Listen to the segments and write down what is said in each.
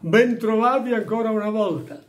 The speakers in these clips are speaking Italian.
Bentrovati ancora una volta.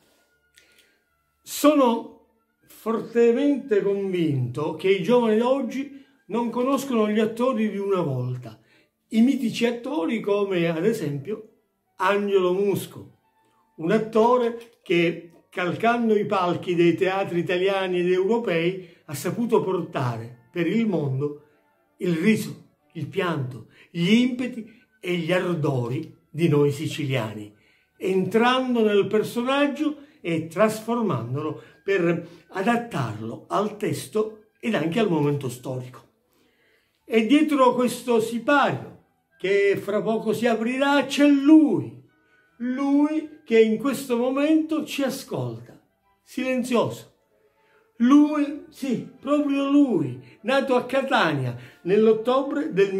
Sono fortemente convinto che i giovani di oggi non conoscono gli attori di una volta, i mitici attori come ad esempio Angelo Musco, un attore che calcando i palchi dei teatri italiani ed europei ha saputo portare per il mondo il riso, il pianto, gli impeti e gli ardori di noi siciliani, entrando nel personaggio e trasformandolo per adattarlo al testo ed anche al momento storico. E dietro questo sipario che fra poco si aprirà c'è lui che in questo momento ci ascolta, silenzioso. Lui, sì, proprio lui, nato a Catania nell'ottobre del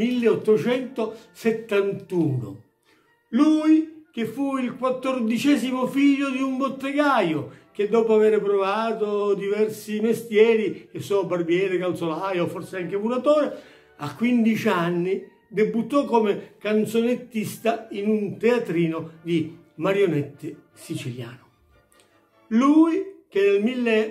1871. Lui che fu il 14° figlio di un bottegaio che dopo aver provato diversi mestieri, che so, barbiere, calzolaio, forse anche muratore, a 15 anni debuttò come canzonettista in un teatrino di marionette siciliano. Lui che nel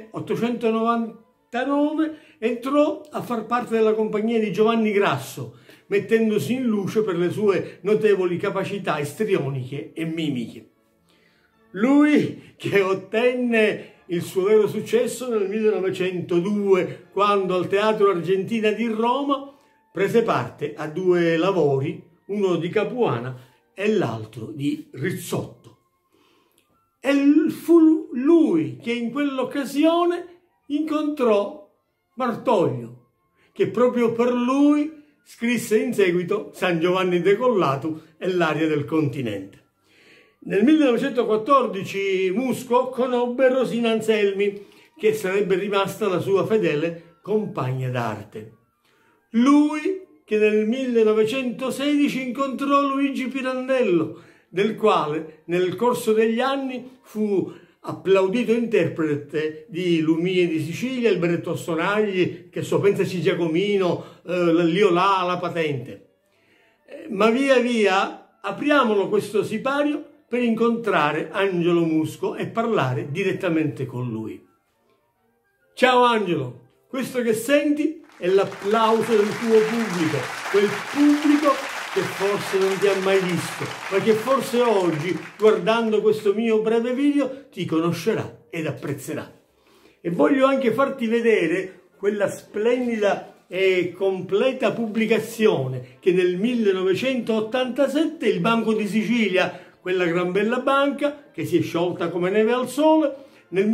1899 entrò a far parte della compagnia di Giovanni Grasso, mettendosi in luce per le sue notevoli capacità istrioniche e mimiche. Lui che ottenne il suo vero successo nel 1902, quando al Teatro Argentina di Roma prese parte a 2 lavori, uno di Capuana e l'altro di Rizzotto. E fu lui che in quell'occasione incontrò Martoglio, che proprio per lui scrisse in seguito San Giovanni Decollato e l'Aria del Continente. Nel 1914 Musco conobbe Rosina Anselmi, che sarebbe rimasta la sua fedele compagna d'arte. Lui che nel 1916 incontrò Luigi Pirandello, del quale nel corso degli anni fu applaudito interprete di Lumie di Sicilia, il Benedetto Sonagli, che so, pensaci Giacomino, l'Io là, la Patente. Ma via via apriamolo questo sipario per incontrare Angelo Musco e parlare direttamente con lui. Ciao Angelo, questo che senti è l'applauso del tuo pubblico, quel pubblico che forse non ti ha mai visto, ma che forse oggi, guardando questo mio breve video, ti conoscerà ed apprezzerà. E voglio anche farti vedere quella splendida e completa pubblicazione che nel 1987 il Banco di Sicilia, quella gran bella banca che si è sciolta come neve al sole, nel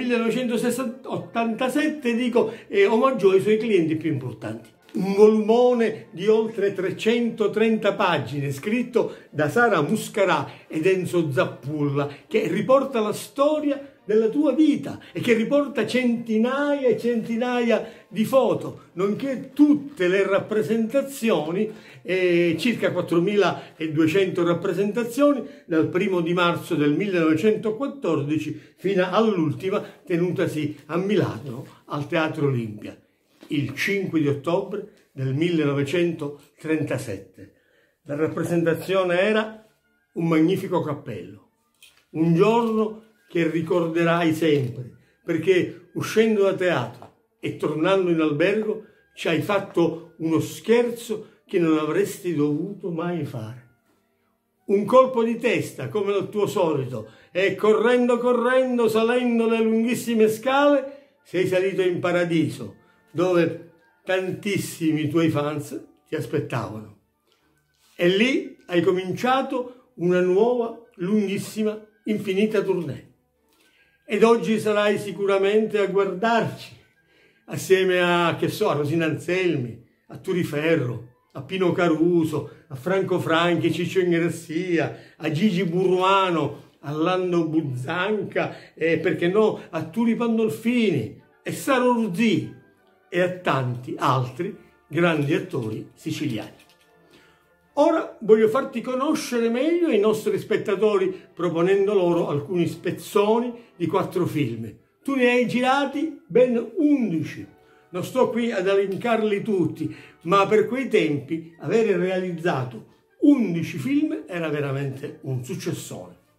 1987 omaggiò ai suoi clienti più importanti. Un volumone di oltre 330 pagine scritto da Sara Muscarà ed Enzo Zappulla, che riporta la storia della tua vita e che riporta centinaia e centinaia di foto, nonché tutte le rappresentazioni, circa 4.200 rappresentazioni, dal 1° di marzo del 1914 fino all'ultima tenutasi a Milano al Teatro Olimpia, il 5 di ottobre del 1937. La rappresentazione era un magnifico cappello, un giorno che ricorderai sempre, perché uscendo da teatro e tornando in albergo ci hai fatto uno scherzo che non avresti dovuto mai fare. Un colpo di testa come al tuo solito e correndo, salendo le lunghissime scale, sei salito in paradiso, dove tantissimi tuoi fans ti aspettavano. E lì hai cominciato una nuova, lunghissima, infinita tournée. Ed oggi sarai sicuramente a guardarci, assieme a, che so, a Rosina Anselmi, a Turiferro, a Pino Caruso, a Franco Franchi, Ciccio Ingrassia, a Gigi Buruano, a Lando Buzzanca e, perché no, a Turi Pandolfini e Saro Ruzzì e a tanti altri grandi attori siciliani. Ora voglio farti conoscere meglio i nostri spettatori proponendo loro alcuni spezzoni di 4 film. Tu ne hai girati ben 11. Non sto qui ad elencarli tutti, ma per quei tempi avere realizzato 11 film era veramente un successone.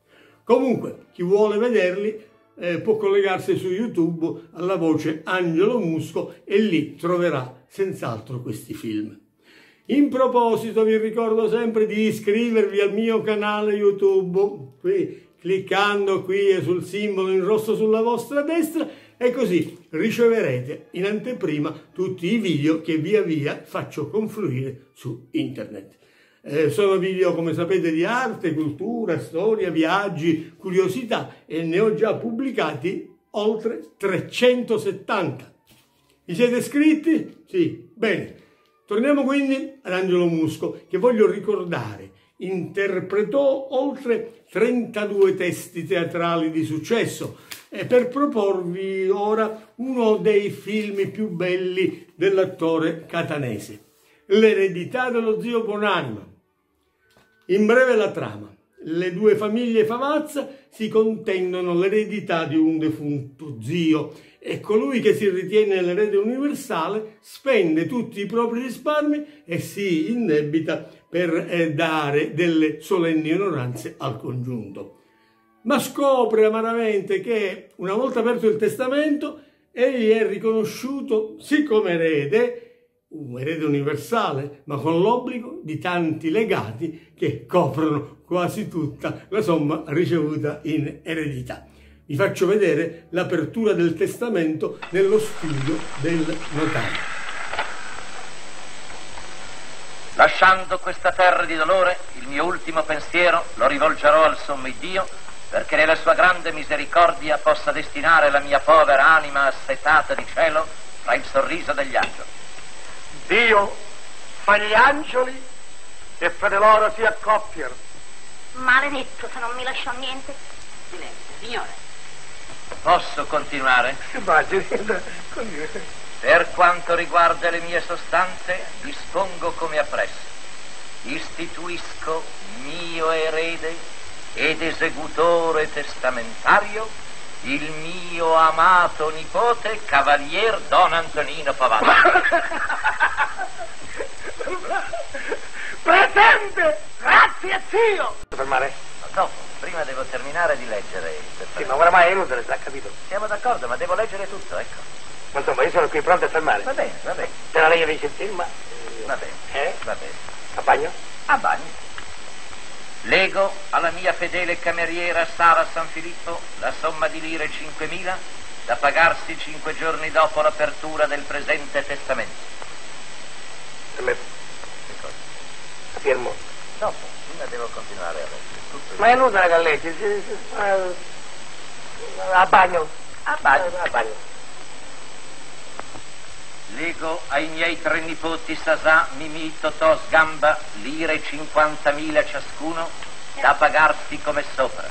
Comunque, chi vuole vederli può collegarsi su YouTube alla voce Angelo Musco e lì troverà senz'altro questi film. In proposito vi ricordo sempre di iscrivervi al mio canale YouTube, qui, cliccando qui sul simbolo in rosso sulla vostra destra, e così riceverete in anteprima tutti i video che via via faccio confluire su internet. Sono video, come sapete, di arte, cultura, storia, viaggi, curiosità, e ne ho già pubblicati oltre 370. Vi siete iscritti? Sì, bene. Torniamo quindi ad Angelo Musco, che voglio ricordare interpretò oltre 32 testi teatrali di successo, e per proporvi ora uno dei film più belli dell'attore catanese, L'eredità dello zio Buonanima. In breve la trama. Le due famiglie Favazza si contendono l'eredità di un defunto zio e colui che si ritiene l'erede universale spende tutti i propri risparmi e si indebita per dare delle solenni onoranze al congiunto. Ma scopre amaramente che, una volta aperto il testamento, egli è riconosciuto sì come erede, un erede universale, ma con l'obbligo di tanti legati che coprono quasi tutta la somma ricevuta in eredità. Vi faccio vedere l'apertura del testamento nello studio del notaio. Lasciando questa terra di dolore, il mio ultimo pensiero lo rivolgerò al sommo Iddio, perché nella sua grande misericordia possa destinare la mia povera anima assetata di cielo fra il sorriso degli angeli. Dio fa gli angeli e fra di loro si accoppiano. Maledetto se non mi lasciò niente. Silenzio, signore. Posso continuare? Immagini, Per quanto riguarda le mie sostanze, dispongo come appresso. Istituisco mio erede ed esecutore testamentario il mio amato nipote, Cavalier Don Antonino Favazza. Presente! Grazie, zio! Fermare? Dopo, prima devo terminare di leggere. Sì, ma oramai è inutile, l'ha capito. Siamo d'accordo, ma devo leggere tutto, ecco. Ma insomma, io sono qui pronto a fermare. Va bene, va bene. Se la lei vince il film, Va bene, va bene. A bagno? A bagno. Lego alla mia fedele cameriera Sara Sanfilippo la somma di lire 5.000 da pagarsi 5 giorni dopo l'apertura del presente testamento. Permetto. Che cosa? La firmo. Dopo, prima devo continuare a leggere. Tutto Ma è inutile che leggi. A bagno. A bagno. A bagno. Lego ai miei 3 nipoti Sasà, Mimì, Totò, Sgamba lire 50.000 ciascuno da pagarsi come sopra.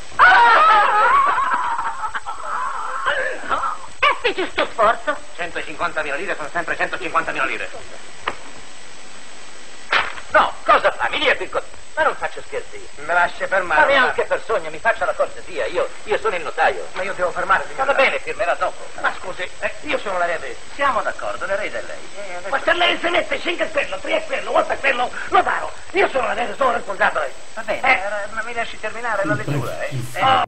E fece sto sforzo. 150.000 lire sono sempre 150.000 lire. No, cosa fa? Mi dia piccolo. Ma non faccio scherzi. Me lascia Ma fermare. neanche per sogno, mi faccia la cortesia. Io sono il notaio. Ma io devo fermare, signore. Va bene, firmerà dopo. Ma scusi, io sono l'erede. Siamo d'accordo, l'erede è lei. Ma se lei si mette 5 quello, 3 quello, volta quello, lo daro. Io sono l'erede, sono responsabile. Va bene, ma mi lasci terminare la lettura,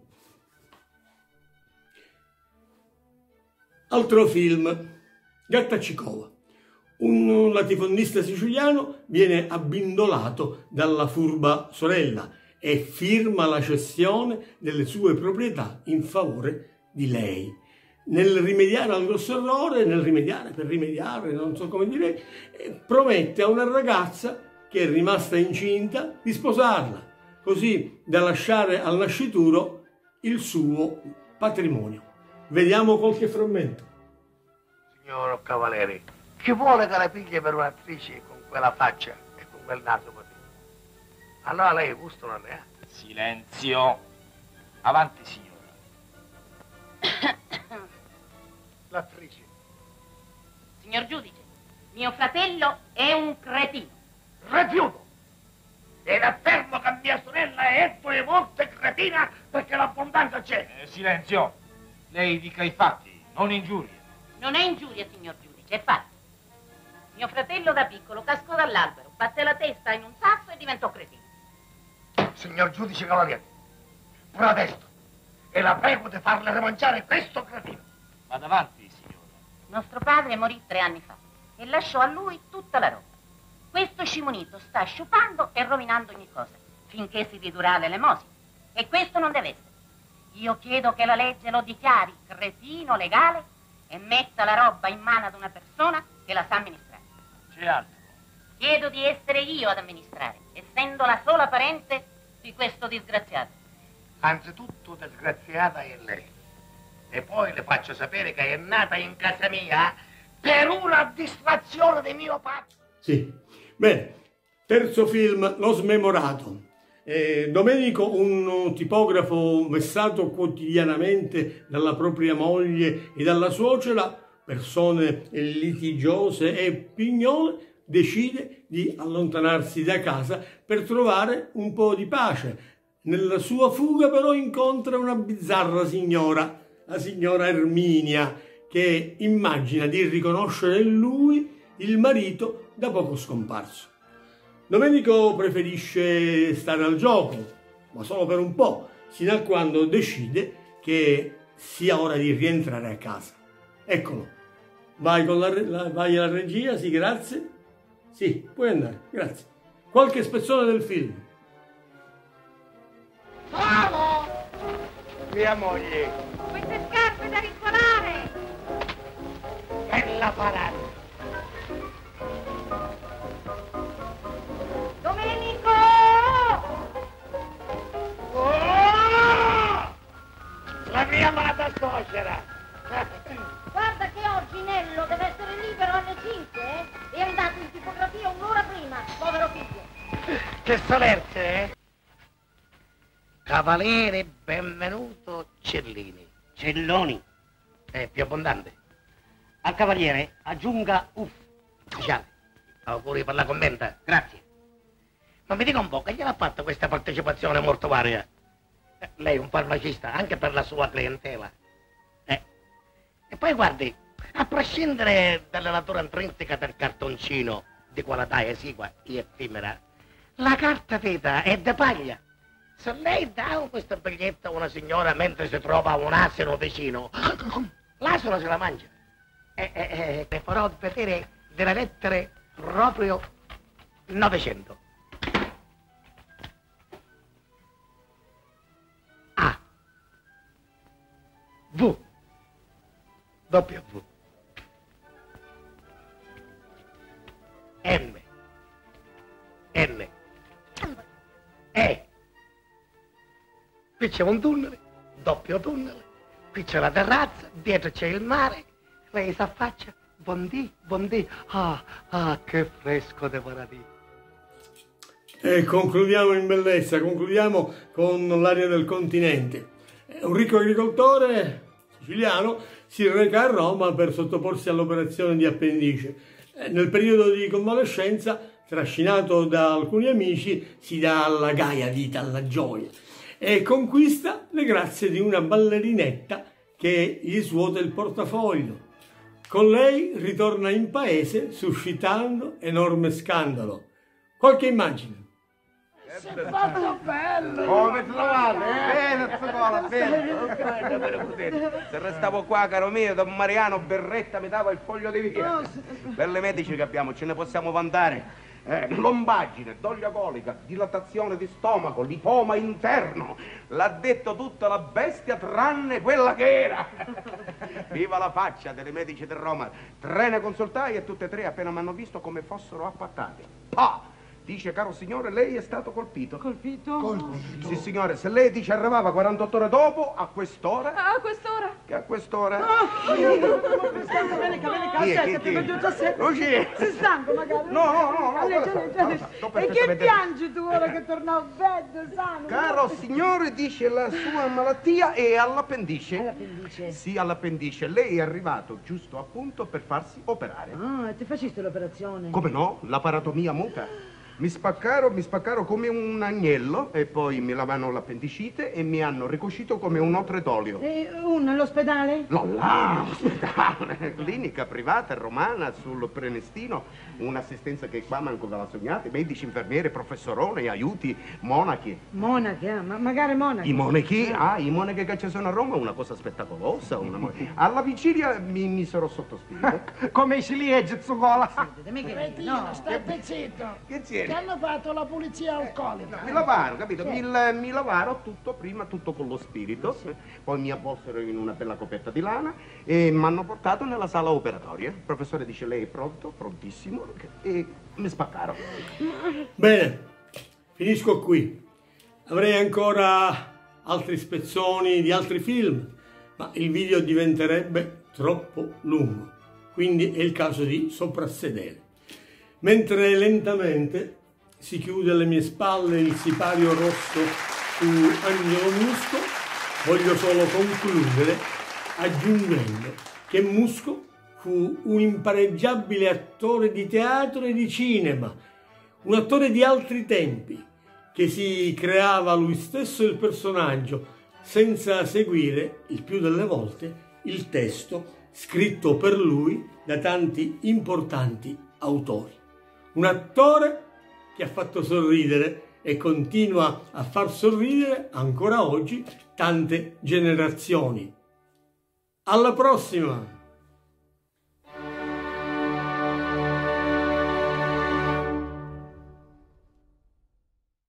Altro film, Gattacicova. Un latifondista siciliano viene abbindolato dalla furba sorella e firma la cessione delle sue proprietà in favore di lei. Nel rimediare al grosso errore, per rimediare, non so come dire, promette a una ragazza che è rimasta incinta di sposarla, così da lasciare al nascituro il suo patrimonio. Vediamo qualche frammento. Signor Cavaleri, chi vuole che la pigli per un'attrice con quella faccia e con quel naso così? Allora lei gusto non ne ha. Silenzio. Avanti, signora. L'attrice. Signor giudice, mio fratello è un cretino. Rifiuto! Ed affermo che mia sorella è 2 volte cretina perché l'abbondanza c'è. Silenzio. Lei dica i fatti, non ingiurie. Non è ingiuria, signor giudice, è fatto. Mio fratello da piccolo cascò dall'albero, batté la testa in un sasso e diventò cretino. Signor giudice Cavaliere, pure adesso e la prego di farle mangiare questo cretino. Vada avanti, signora. Nostro padre morì 3 anni fa e lasciò a lui tutta la roba. Questo scimunito sta sciupando e rovinando ogni cosa, finché si ridurrà l'elemosina. E questo non deve essere. Io chiedo che la legge lo dichiari cretino legale e metta la roba in mano ad una persona che la sa amministrare. C'è altro. Chiedo di essere io ad amministrare, essendo la sola parente di questo disgraziato. Anzitutto disgraziata è lei. E poi le faccio sapere che è nata in casa mia per una distrazione di mio padre. Sì. Bene, terzo film, Lo Smemorato. Domenico, un tipografo vessato quotidianamente dalla propria moglie e dalla suocera, persone litigiose e pignole, decide di allontanarsi da casa per trovare un po' di pace. Nella sua fuga però incontra una bizzarra signora, la signora Erminia, che immagina di riconoscere in lui il marito da poco scomparso. Domenico preferisce stare al gioco, ma solo per un po', sino a quando decide che sia ora di rientrare a casa. Eccolo, vai alla regia, sì, grazie. Sì, puoi andare, grazie. Qualche spezzone del film. Bravo! Mia moglie, Queste scarpe da rincolare! bella parata. Domenico! Oh! La mia amata suocera. Guarda che oggi Nello deve essere libero alle 5, È andato in tipografia un'ora prima, povero figlio. Che solerte, eh? Cavaliere, benvenuto Cellini. Celloni. È più abbondante. Al cavaliere aggiunga uff. Ufficiale. Auguri per la commenta. Grazie. Ma mi dica un po', che gliel'ha fatta questa partecipazione mortuaria? Lei è un farmacista, anche per la sua clientela. E poi guardi, a prescindere dalla natura intrinseca del cartoncino, di qualità esigua e effimera, la carta vita è da paglia. Se lei dà questo biglietto a una signora mentre si trova un asino vicino, l'asino se la mangia. Le farò vedere delle lettere proprio 900. A. V. W. M. N. E. Qui c'è un tunnel, doppio tunnel, qui c'è la terrazza, dietro c'è il mare, lei si affaccia, buondì, ah, che fresco de paradiso. E concludiamo in bellezza, concludiamo con l'aria del continente. Un ricco agricoltore siciliano si reca a Roma per sottoporsi all'operazione di appendice. Nel periodo di convalescenza, trascinato da alcuni amici, si dà alla gaia vita, alla gioia, e conquista le grazie di una ballerinetta che gli svuota il portafoglio. Con lei ritorna in paese suscitando enorme scandalo. Qualche immagine. Fatto bello! Come trovate? Bene, scuola, bene. Se restavo qua, caro mio, Don Mariano Berretta mi dava il foglio di via. Belle medici che abbiamo, ce ne possiamo vantare. Lombaggine, doglia colica, dilatazione di stomaco, lipoma interno. L'ha detto tutta la bestia tranne quella che era. Viva la faccia delle medici di Roma. 3 ne consultai e tutte e 3 appena mi hanno visto come fossero appattate. Pa! Dice, caro signore, lei è stato colpito. Colpito? Colpito? Sì, signore, se lei dice arrivava 48 ore dopo, a quest'ora... A quest'ora? Che a quest'ora... Aspetta, prima di tutto sei stanco magari? No. E che piangi tu ora che torna a bed, sano? Caro signore, dice la sua malattia è all'appendice. All'appendice? Sì, all'appendice. Lei è arrivato giusto appunto per farsi operare. Ah, e ti faceste l'operazione? Come no? La paratomia muta. Mi spaccarono come un agnello e poi mi lavano l'appendicite e mi hanno ricuscito come un otre d'olio. E uno all'ospedale? Là, ospedale, clinica privata romana sul Prenestino, un'assistenza che qua manco ve la sognate, medici, infermiere, professorone, aiuti, monachi. Monache, ma magari monache. I monachi, i monachi che ci sono a Roma, una cosa spettacolosa. Alla vigilia mi misero sotto spirito. Come si legge, Zugola? No, State zitto. Che c'è? Che hanno fatto la pulizia alcolica. Mi lavarono, capito? Mi lavarono tutto, prima tutto con lo spirito, poi mi avvolsero in una bella coperta di lana e mi hanno portato nella sala operatoria. Il professore dice: lei è pronto, prontissimo, e mi spaccarono. Bene, finisco qui. Avrei ancora altri spezzoni di altri film, ma il video diventerebbe troppo lungo, quindi è il caso di soprassedere. Mentre lentamente si chiude alle mie spalle il sipario rosso su Angelo Musco, voglio solo concludere aggiungendo che Musco fu un impareggiabile attore di teatro e di cinema, un attore di altri tempi, che si creava lui stesso il personaggio senza seguire, il più delle volte, il testo scritto per lui da tanti importanti autori. Un attore che ha fatto sorridere e continua a far sorridere ancora oggi tante generazioni. Alla prossima!